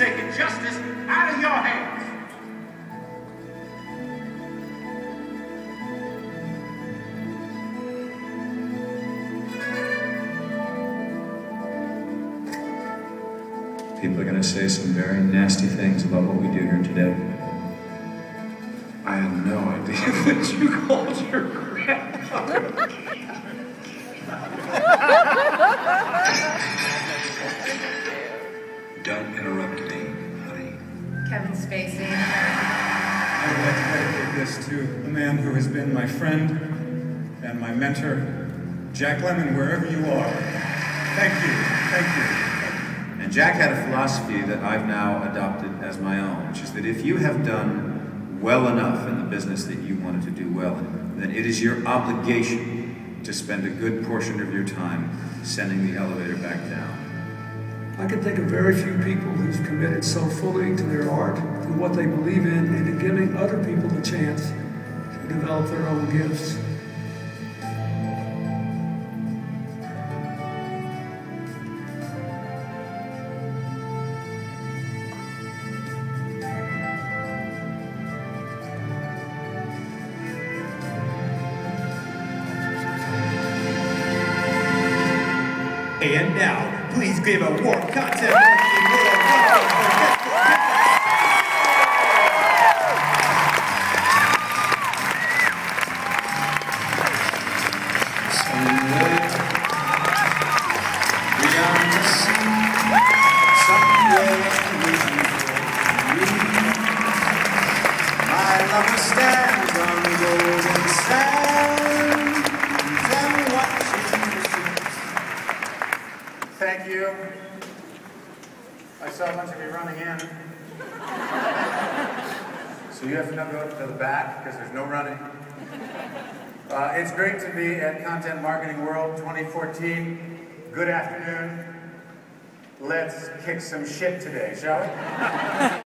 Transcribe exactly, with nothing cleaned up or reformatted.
taking justice out of your hands. People are going to say some very nasty things about what we do here today. I had no idea that you called your grandmother. Don't interrupt me, honey. Kevin Spacey. I would like to dedicate this to the man who has been my friend and my mentor, Jack Lemmon, wherever you are. Thank you, thank you. And Jack had a philosophy that I've now adopted as my own, which is that if you have done well enough in the business that you wanted to do well in, then it is your obligation to spend a good portion of your time sending the elevator back down. I can think of very few people who've committed so fully to their art, to what they believe in, and to giving other people the chance to develop their own gifts. And now, please give a warm content marketing world welcome for Mister Someday, beyond the sea, somewhere waiting for me, my lover stands on the golden sand and watches. Thank you. I saw a bunch of you running in. So you have to now go to the back because there's no running. Uh, it's great to be at Content Marketing World twenty fourteen. Good afternoon. Let's kick some shit today, shall we?